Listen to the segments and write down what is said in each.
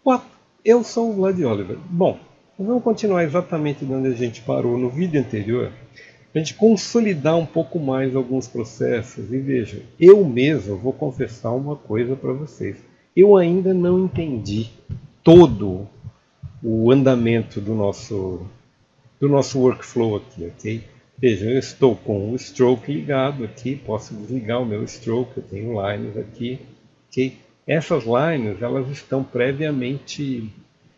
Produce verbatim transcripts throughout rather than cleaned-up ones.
Olá, eu sou o Vlad Oliver. Bom, vamos continuar exatamente onde a gente parou no vídeo anterior, para a gente consolidar um pouco mais alguns processos. E vejam, eu mesmo vou confessar uma coisa para vocês. Eu ainda não entendi todo o andamento do nosso, do nosso workflow aqui, ok? Vejam, eu estou com o stroke ligado aqui, posso desligar o meu stroke, eu tenho lines aqui, ok? Essas lines, elas estão previamente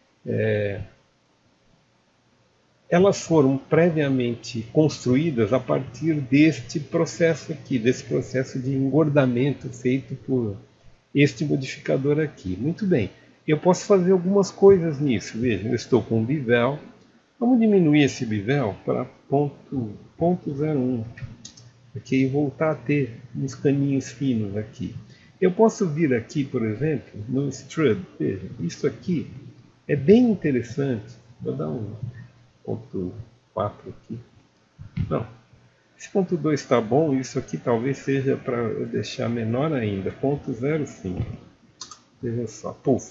elas foram previamente construídas a partir deste processo aqui, desse processo de engordamento feito por este modificador aqui. Muito bem, eu posso fazer algumas coisas nisso. Veja, eu estou com um bivel. Vamos diminuir esse bivel para ponto zero um, ok? E voltar a ter uns caninhos finos aqui. Eu posso vir aqui, por exemplo, no strud. Veja, isso aqui é bem interessante. Vou dar um ponto quatro aqui. Não, esse ponto dois está bom, isso aqui talvez seja para eu deixar menor ainda, ponto zero cinco. Veja só, puf.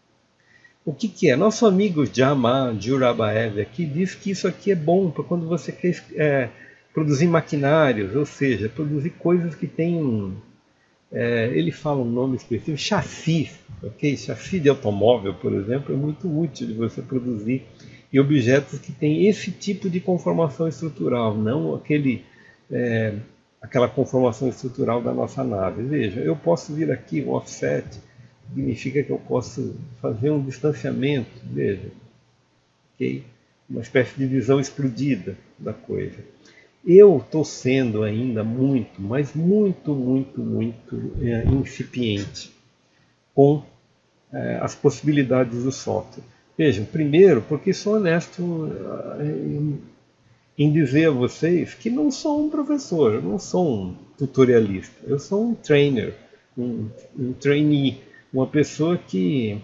O que, que é? Nosso amigo Jama Jurabaev aqui diz que isso aqui é bom para quando você quer é, produzir maquinários, ou seja, produzir coisas que tenham, é, ele fala um nome específico, chassi, ok? Chassi de automóvel, por exemplo, é muito útil de você produzir e objetos que têm esse tipo de conformação estrutural, não aquele, é, aquela conformação estrutural da nossa nave. Veja, eu posso vir aqui, o offset, significa que eu posso fazer um distanciamento, veja, okay? Uma espécie de visão explodida da coisa. Eu estou sendo ainda muito, mas muito, muito, muito é, incipiente com é, as possibilidades do software. Vejam, primeiro, porque sou honesto em, em dizer a vocês que não sou um professor, eu não sou um tutorialista, eu sou um trainer, um, um trainee, uma pessoa que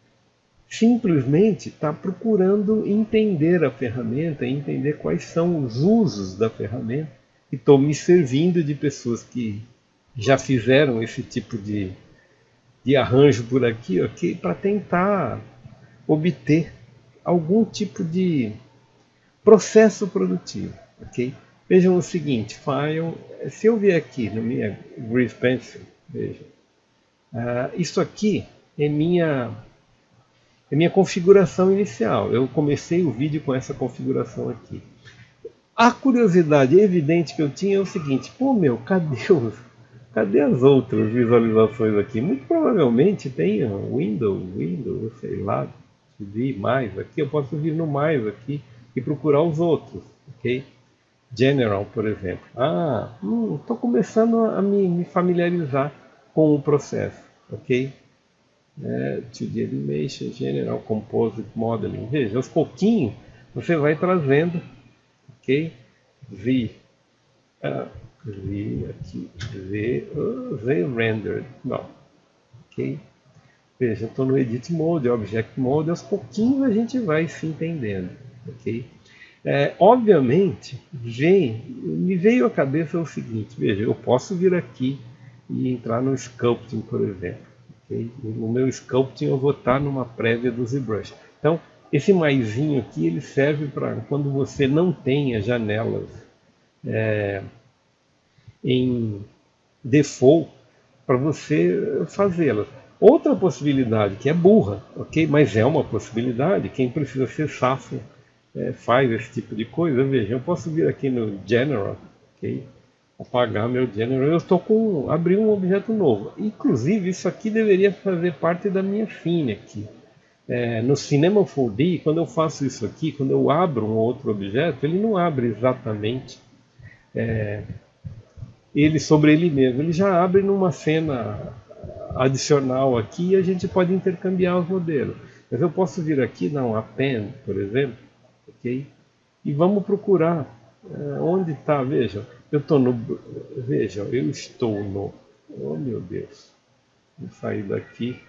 simplesmente está procurando entender a ferramenta, entender quais são os usos da ferramenta, e estou me servindo de pessoas que já fizeram esse tipo de, de arranjo por aqui, ok, para tentar obter algum tipo de processo produtivo, ok? Vejam o seguinte, file, se eu vier aqui na minha Grease Pencil, veja, uh, isso aqui é minha, é minha configuração inicial. Eu comecei o vídeo com essa configuração aqui. A curiosidade evidente que eu tinha é o seguinte, pô meu, cadê os, cadê as outras visualizações aqui? Muito provavelmente tem Windows, Windows, sei lá, vir mais aqui, eu posso vir no mais aqui e procurar os outros, ok? General, por exemplo. Ah, estou hum, começando a me, me, familiarizar com o processo, ok? É, dois D Animation, General, Composite Modeling. Veja, aos pouquinhos você vai trazendo, ok? V, ah, V aqui, V, uh, V Rendered, não, ok? Veja, eu estou no Edit Mode, Object Mode, aos pouquinhos a gente vai se entendendo, ok? É, obviamente, vem, me veio à cabeça o seguinte, veja, eu posso vir aqui e entrar no Sculpting, por exemplo. Okay? No meu Sculpting eu vou estar numa prévia do ZBrush. Então, esse maisinho aqui, ele serve para quando você não tenha janelas é, em default, para você fazê-las. Outra possibilidade, que é burra, ok? Mas é uma possibilidade, quem precisa ser safo é, faz esse tipo de coisa. Veja, eu posso vir aqui no General, ok? Apagar meu General, eu estou com, abrir um objeto novo. Inclusive, isso aqui deveria fazer parte da minha scene aqui. É, no Cinema quatro D, quando eu faço isso aqui, quando eu abro um outro objeto, ele não abre exatamente é, ele sobre ele mesmo. Ele já abre numa cena adicional aqui e a gente pode intercambiar os modelos. Mas eu posso vir aqui, dar um append, por exemplo, ok? E vamos procurar uh, onde está, vejam, eu estou no, vejam, eu estou no, oh meu Deus, vou sair daqui,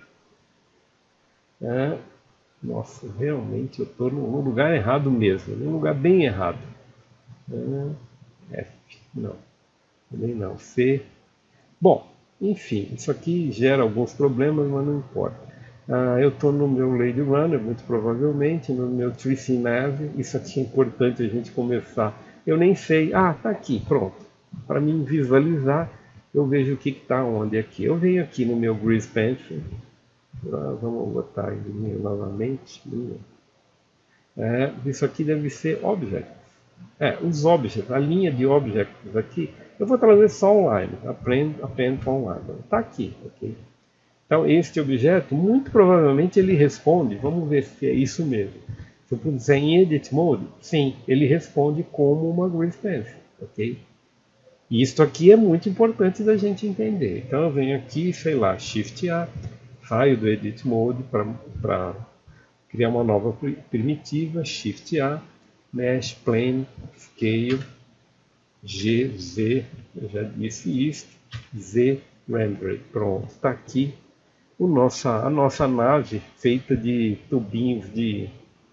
é, nossa, realmente eu estou no, no lugar errado mesmo, num lugar bem errado, é, F, não, também não, C, bom, enfim, isso aqui gera alguns problemas, mas não importa. Ah, eu estou no meu Blade Runner, muito provavelmente, no meu três C Nav. Isso aqui é importante a gente começar. Eu nem sei. Ah, tá aqui, pronto. Para mim visualizar, eu vejo o que está onde aqui. Eu venho aqui no meu Grease Pencil. Ah, vamos botar ele novamente. É, isso aqui deve ser Objects. É, os Objects, a linha de Objects aqui. Eu vou trazer só online. Aprend, append online. Está aqui, ok? Então, este objeto, muito provavelmente ele responde, vamos ver se é isso mesmo. Se eu puser em Edit Mode, sim, ele responde como uma Grease Pencil, ok? E isto aqui é muito importante da gente entender. Então eu venho aqui, sei lá, Shift A, saio do Edit Mode para criar uma nova primitiva, Shift A, Mesh, Plane, Scale, G, Z, eu já disse isso, Z, Render, pronto, está aqui. O nossa, a nossa nave feita de tubinhos de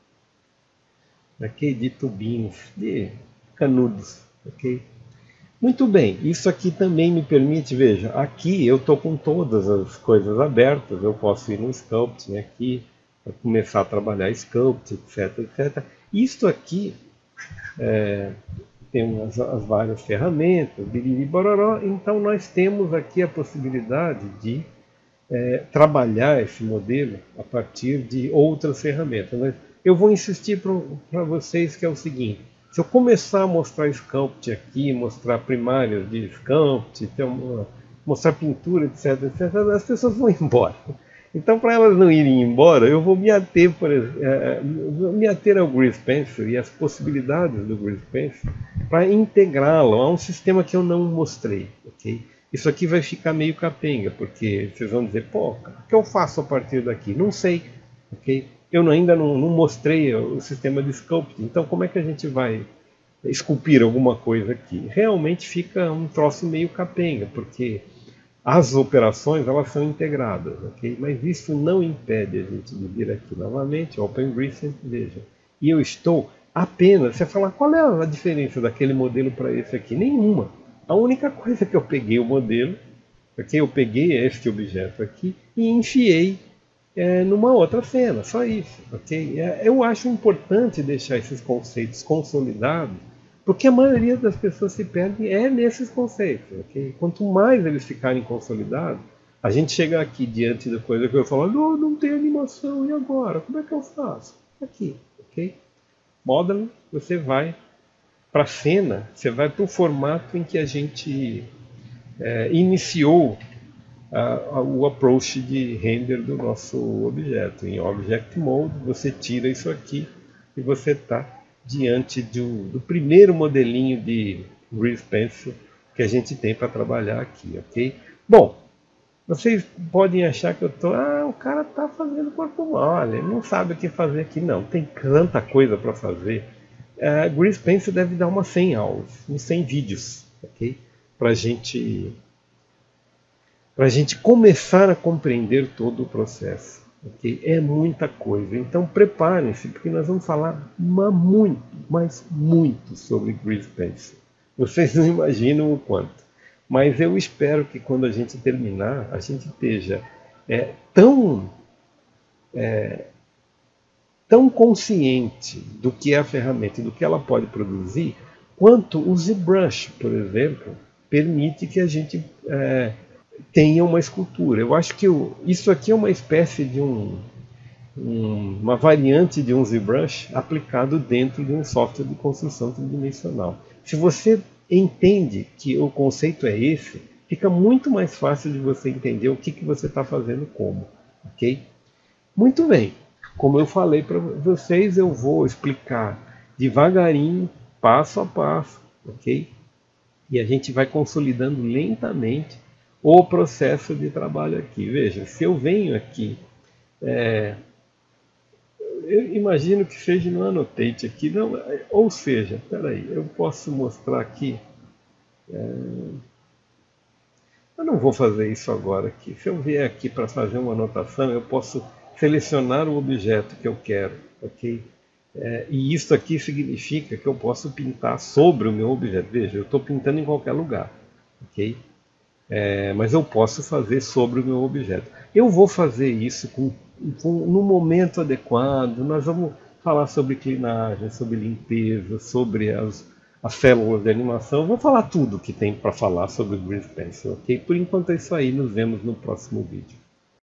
aqui de tubinhos de canudos, ok? Muito bem, isso aqui também me permite, veja, aqui eu estou com todas as coisas abertas, eu posso ir no Sculpting aqui, para começar a trabalhar Sculpt, etc, etcétera. Isto aqui é, tem as, as várias ferramentas, biriri, bororó, então nós temos aqui a possibilidade de É, trabalhar esse modelo a partir de outras ferramentas. Mas eu vou insistir para vocês que é o seguinte: se eu começar a mostrar Sculpt aqui, mostrar primárias de Sculpt, uma, mostrar pintura, etc, etcétera, as pessoas vão embora. Então, para elas não irem embora, eu vou me ater, por, é, me ater ao Grease Pencil e as possibilidades do Grease Pencil para integrá-lo a um sistema que eu não mostrei, ok? Isso aqui vai ficar meio capenga, porque vocês vão dizer, pô, o que eu faço a partir daqui? Não sei, ok? Eu ainda não, não mostrei o sistema de sculpting, então como é que a gente vai esculpir alguma coisa aqui? Realmente fica um troço meio capenga, porque as operações elas são integradas, ok? Mas isso não impede a gente de vir aqui novamente, Open Recent, veja. E eu estou apenas, você fala, qual é a diferença daquele modelo para esse aqui? Nenhuma. A única coisa que eu peguei o modelo, okay, eu peguei este objeto aqui e enfiei é, numa outra cena, só isso. Okay? É, eu acho importante deixar esses conceitos consolidados, porque a maioria das pessoas se perde é nesses conceitos. Okay? Quanto mais eles ficarem consolidados, a gente chega aqui diante da coisa que eu falo, não, não tem animação, e agora? Como é que eu faço? Aqui, ok? Modeling, você vai para a cena, você vai para o formato em que a gente é, iniciou a, a, o approach de render do nosso objeto. Em Object Mode, você tira isso aqui e você está diante do, do primeiro modelinho de Grease Pencil que a gente tem para trabalhar aqui, ok? Bom, vocês podem achar que eu estou, ah, o cara está fazendo corpo mole, ele não sabe o que fazer aqui. Não, tem tanta coisa para fazer. A Grease Pencil deve dar umas cem aulas, uns cem vídeos, ok? Para gente, a gente começar a compreender todo o processo, ok? É muita coisa, então preparem-se, porque nós vamos falar muito, mas muito sobre Grease Pencil. Vocês não imaginam o quanto. Mas eu espero que quando a gente terminar, a gente esteja é, tão... É, tão consciente do que é a ferramenta e do que ela pode produzir, quanto o ZBrush, por exemplo, permite que a gente é, tenha uma escultura. Eu acho que o, isso aqui é uma espécie de um, um, uma variante de um ZBrush aplicado dentro de um software de construção tridimensional. Se você entende que o conceito é esse, fica muito mais fácil de você entender o que, que você está fazendo como. Ok? Muito bem. Como eu falei para vocês, eu vou explicar devagarinho, passo a passo, ok? E a gente vai consolidando lentamente o processo de trabalho aqui. Veja, se eu venho aqui, é, eu imagino que seja no Annotate aqui, não, ou seja, espera aí, eu posso mostrar aqui. É, eu não vou fazer isso agora aqui. Se eu vier aqui para fazer uma anotação, eu posso selecionar o objeto que eu quero, ok? É, e isso aqui significa que eu posso pintar sobre o meu objeto. Veja, eu estou pintando em qualquer lugar, ok? É, mas eu posso fazer sobre o meu objeto. Eu vou fazer isso com no momento adequado. Nós vamos falar sobre clinagem, sobre limpeza, sobre as, as células de animação. Vou falar tudo que tem para falar sobre o Greenspace, ok? Por enquanto é isso aí. Nos vemos no próximo vídeo.